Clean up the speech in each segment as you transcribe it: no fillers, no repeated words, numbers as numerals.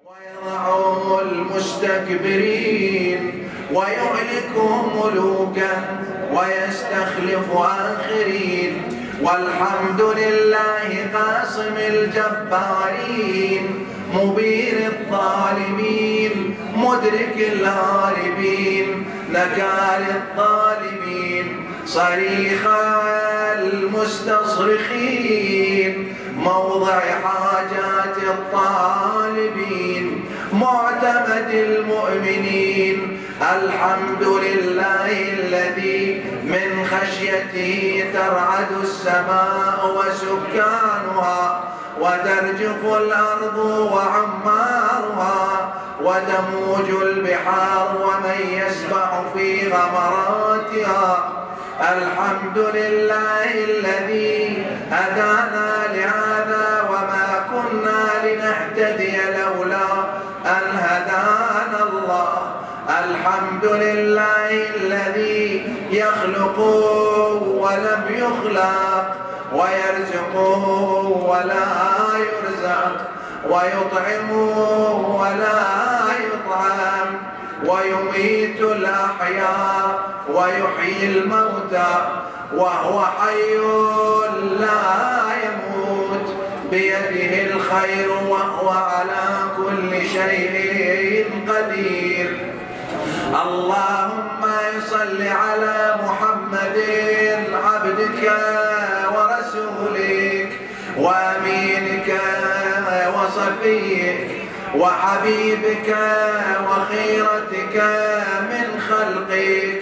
ويضع المستكبرين ويهلك ملوكا ويستخلف آخرين. والحمد لله قاسم الجبارين مبين الظالمين مدرك الهاربين نكال الظالمين صريخ المستصرخين موضع حاجات الطالبين معتمد المؤمنين. الحمد لله الذي من خشيته ترعد السماء وسكانها وترجف الأرض وعمارها وتموج البحار ومن يسبح في غمراتها. الحمد لله الذي هدانا لهذا وما كنا لنهتدي لولا أن هدانا الله. الحمد لله الذي يخلق ولم يخلق ويرزق ولا يرزق ويطعم ولا يطعم ويميت الأحياء ويحيي الموتى وهو حي لا يموت بيده الخير وهو على كل شيء قدير. اللهم صل على محمد عبدك ورسولك وأمينك وصفيك وحبيبك وخيرتك من خلقك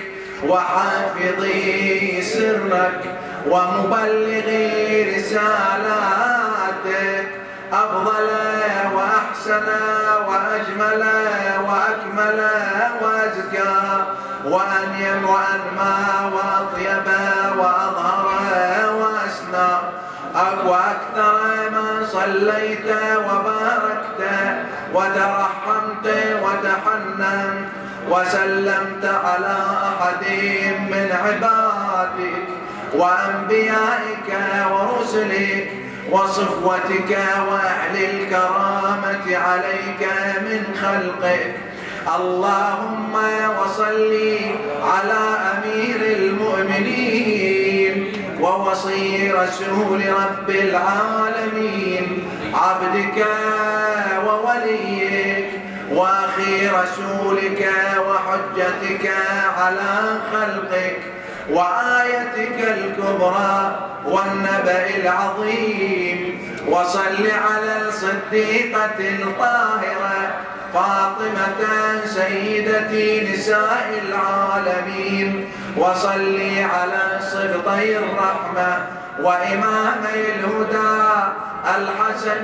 وحافظي سرك ومبلغي رسالاتك أفضل وأحسن وأجمل وأكمل وأزكى وأنيم وأنمى وأطيب وأظهر وأسنى وأكثر ما صليت وباركت وترحمت وتحننت وسلمت على أحد من عبادك وأنبيائك ورسلك وصفوتك وأهل الكرامة عليك من خلقك. اللهم وصل على أمير المؤمنين ووصي رسول رب العالمين عبدك ووليك وأخي رسولك وحجتك على خلقك وآيتك الكبرى والنبأ العظيم. وصل على الصديقة الطاهرة فاطمة سيدة نساء العالمين. وصل على سبطي الرحمة وإمامي الهدى الحسن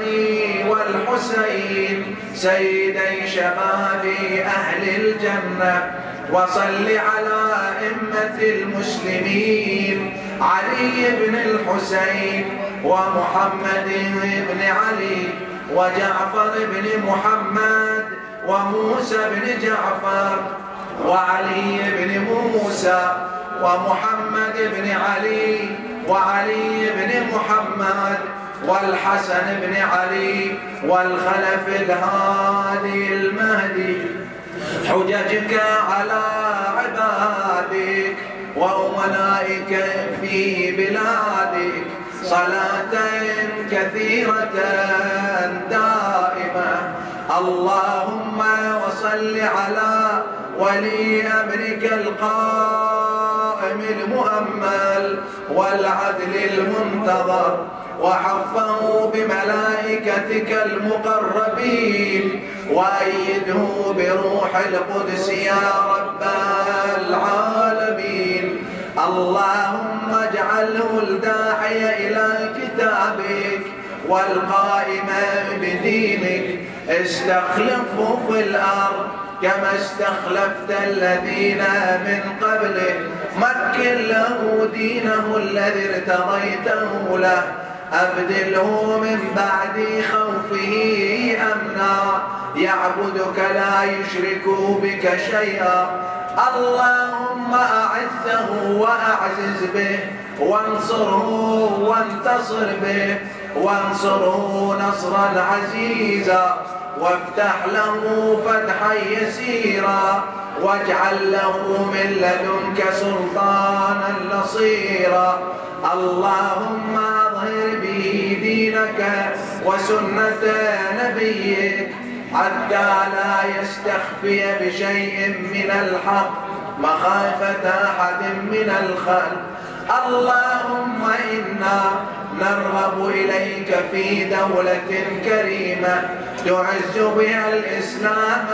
والحسين سيدي شباب أهل الجنة. وصل على أئمة المسلمين علي بن الحسين ومحمد بن علي وجعفر بن محمد وموسى بن جعفر وعلي بن موسى ومحمد بن علي وعلي بن محمد والحسن بن علي والخلف الهادي المهدي. حججك على عبادك وأمنائك في بلادك صلاة كثيرة دائمة. اللهم وصل على ولي أمرك القائم المؤمل والعدل المنتظر وحفه بملائكتك المقربين وأيده بروح القدس يا رب العالمين. اللهم اجعله الداعي إلى كتابك والقائم بدينك استخلفه في الأرض كما استخلفت الذين من قبله. مكن له دينه الذي ارتضيته له أبدله من بعد خوفه أمنا يعبدك لا يشرك بك شيئا. اللهم أعزه وأعزز به وانصره وانتصر به وانصره نصرا عزيزا وافتح له فتحا يسيرا واجعل له من لدنك سلطانا نصيرا. اللهم أظهر به دينك وسنة نبيك حتى لا يستخفي بشيء من الحق مخافة أحد من الخلق. اللهم إنا نرغب إليك في دولة كريمة تعز بها الإسلام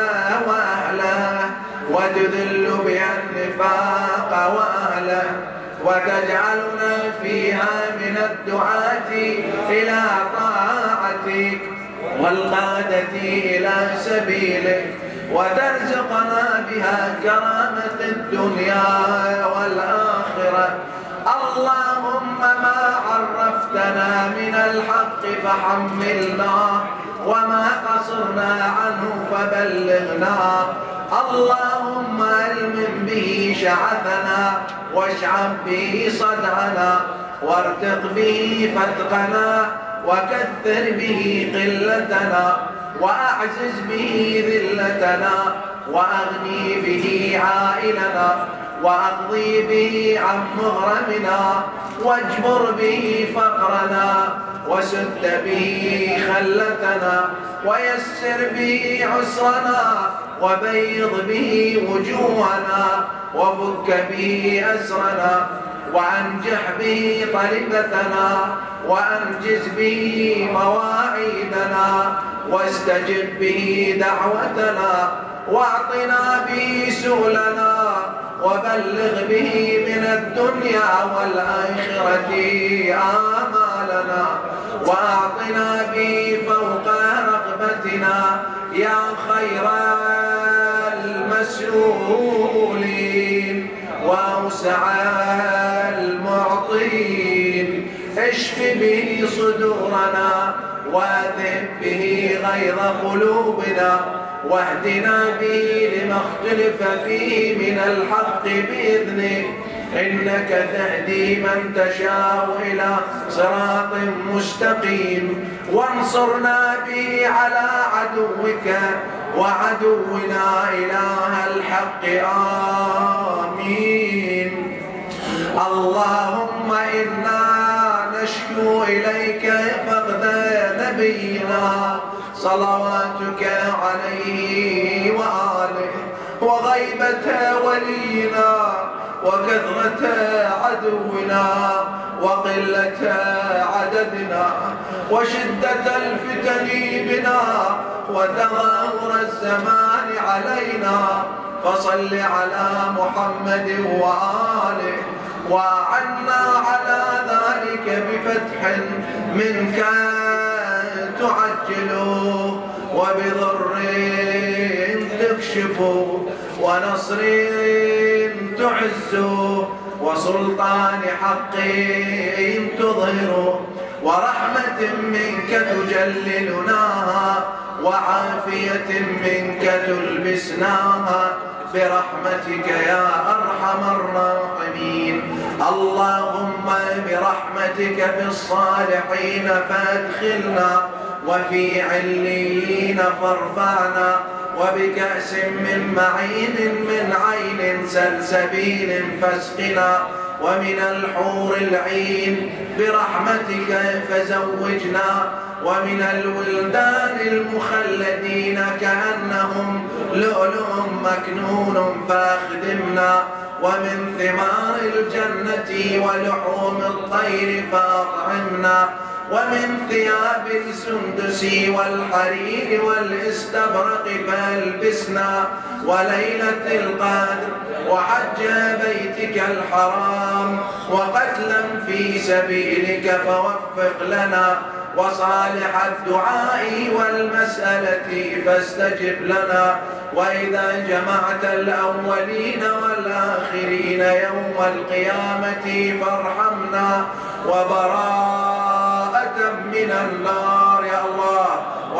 وأهله وتذل بها النفاق وأهله وتجعلنا فيها من الدعاة إلى طاعتك والقادة إلى سبيلك وترزقنا بها كرامة الدنيا والآخرة. اللهم ما عرفتنا من الحق فحملنا وما قصرنا عنه فبلغنا. اللهم ألمم به شعثنا واشعب به صدعنا وارتق به فتقنا وكثر به قلتنا وأعزز به ذلتنا وأغني به عائلنا وأقضي به عن مغرمنا واجبر به فقرنا وسد به خلتنا ويسر به عسرنا وبيض به وجوهنا وفك به أسرنا وأنجح به طلبتنا وأنجز به مواعيدنا واستجب به دعوتنا واعطنا به سؤلنا وبلغ به من الدنيا والآخرة آمالنا وأعطنا به فوق رغبتنا يا خير المسؤولين وأوسع المعطين. اشف به صدورنا واذهب به غيظ قلوبنا واهدنا به لما اختلف فيه من الحق بإذنك إنك تهدي من تشاء إلى صراط مستقيم. وانصرنا به على عدوك وعدونا إله الحق آمين. اللهم إنا نشكو إليك فقد نبينا صلواتك عليه وآله وغيبة ولينا وكثرة عدونا وقلة عددنا وشدة الفتن بنا وتغاور الزمان علينا. فصل على محمد وآله وعنا على ذلك بفتح منك تعجله وبضر تكشفه ونصر تعزه وسلطان حق تظهره ورحمة منك تجللناها وعافية منك تلبسناها برحمتك يا أرحم الراحمين. اللهم برحمتك في الصالحين فادخلنا وفي عليين فارفعنا وبكأس من معين من عين سلسبيل فاسقنا ومن الحور العين برحمتك فزوجنا ومن الولدان المخلدين كأنهم لؤلؤ مكنون فاخدمنا ومن ثمار الجنة ولحوم الطير فاطعمنا ومن ثياب السندس والحرير والاستبرق فالبسنا وليلة القدر وحج بيتك الحرام وقتلا في سبيلك فوفق لنا وصالح الدعاء والمسألة فاستجب لنا. وإذا جمعت الأولين والآخرين يوم القيامة فارحمنا وبراءة من النار يا الله وبراءة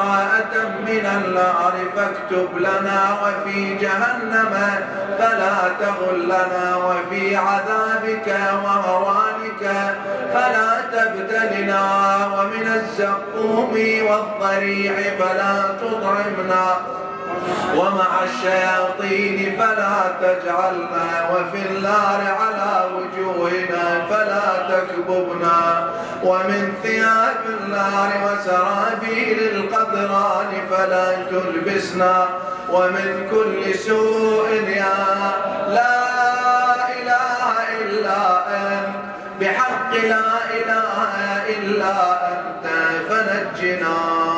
براءة من النار فاكتب لنا، وفي جهنم فلا تغلنا، وفي عذابك وهوانك فلا تبتلنا، ومن الزقوم والضريع فلا تطعمنا، ومع الشياطين فلا تجعلنا، وفي النار على وجوهنا فلا تكببنا، ومن ثياب النار وسرابيل القطران فلا تلبسنا، ومن كل سوء يا لا إله إلا أنت، بحق لا إله إلا أنت فنجنا.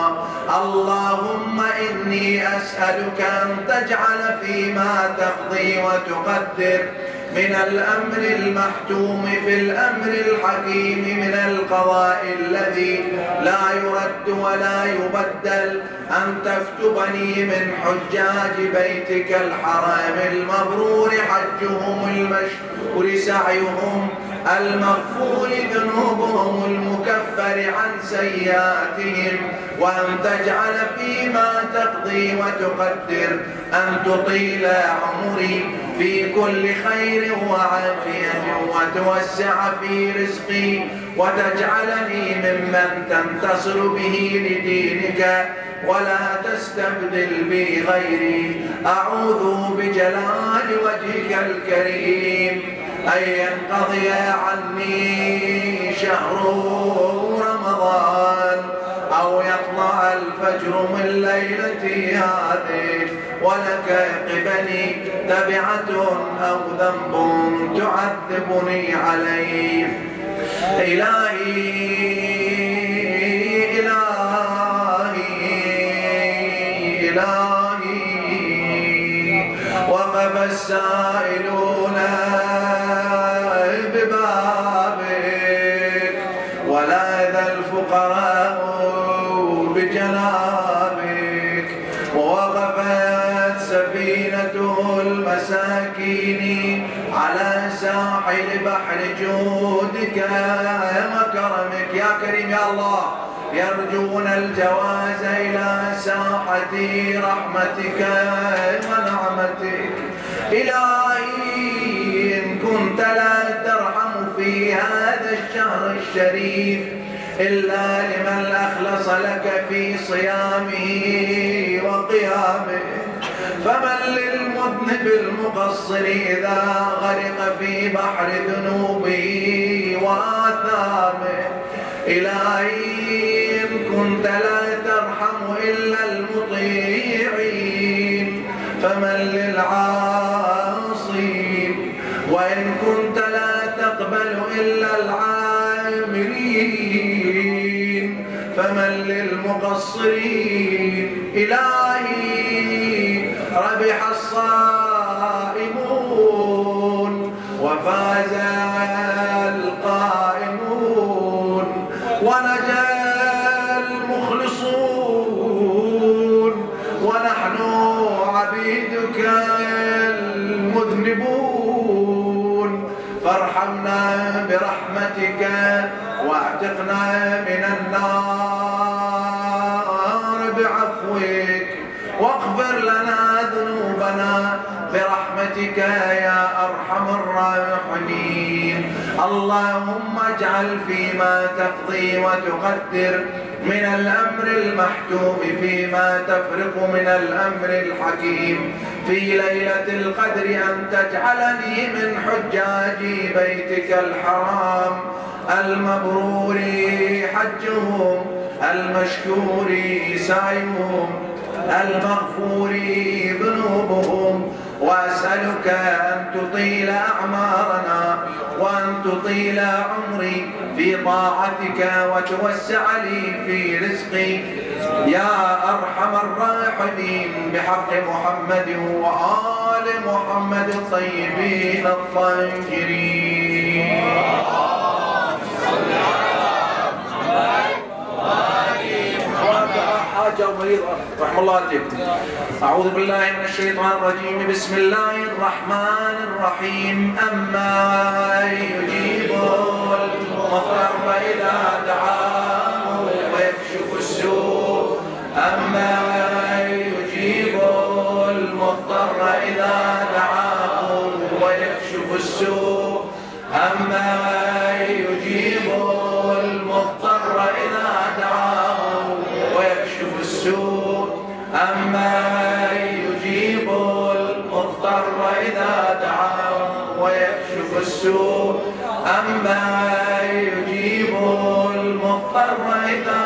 اللهم إني أسألك أن تجعل فيما تقضي وتقدر من الأمر المحتوم في الأمر الحكيم من القضاء الذي لا يرد ولا يبدل، أن تكتبني من حجاج بيتك الحرام المبرور حجهم، المشكور سعيهم، المغفور ذنوبهم، المكفر عن سيئاتهم، وأن تجعل فيما تقضي وتقدر أن تطيل عمري في كل خير وعافية، وتوسع في رزقي، وتجعلني ممن تنتصر به لدينك ولا تستبدل بي غيري. أعوذ بجلال وجهك الكريم أن ينقضي عني شهر رمضان، أو يطلع الفجر من ليلتي هذه، ولك قبلي تبعة أو ذنب تعذبني عليه. إلهي وقف السائلون ببابك، ولاذ الفقراء بجنابك، ووقفت سفينة المساكين على ساحل بحر جودك وكرمك. يا كريم يا الله، يرجون الجواز إلى ساحة رحمتك ونعمتك. إلهي إن كنت لا ترحم في هذا الشهر الشريف إلا لمن أخلص لك في صيامه وقيامه، فمن للمذنب المقصر إذا غرق في بحر ذنوبه وآثامه. إلهي إن كنت لا ترحم إلا المطيعين فمن للعاصين، وإن كنت لا تقبل إلا العاملين فمن للمقصرين. إلهي ربح الصائمون وفاز القائمون ونجا المخلصون، ونحن عبيدك المذنبون، فارحمنا برحمتك واعتقنا من النار بعفوك، واغفر لنا ذنوبنا برحمتك يا أرحم الراحمين. اللهم اجعل فيما تقضي وتقدر من الأمر المحتوم فيما تفرق من الأمر الحكيم في ليلة القدر أن تجعلني من حجاج بيتك الحرام المبرور حجهم، المشكور سعيهم، المغفور ذنوبهم. وأسألك أن تطيل أعمارنا وأن تطيل عمري في طاعتك وتوسع لي في رزقي يا أرحم الراحمين، بحق محمد وآل محمد الطيبين الطاهرين. حاجة ومريض رحم الله عليكم. أعوذ بالله من الشيطان الرجيم. بسم الله الرحمن الرحيم. أما يجيب المضطر إذا دعاه ويكشف السوء أمن يجيب المضطر إذا دعاه ويكشف السوء أمن يجيب المضطر إذا دعاه ويكشف السوء أمن يجيب المضطر إذا دعاه ويكشف السوء أمن يجيب المضطر إذا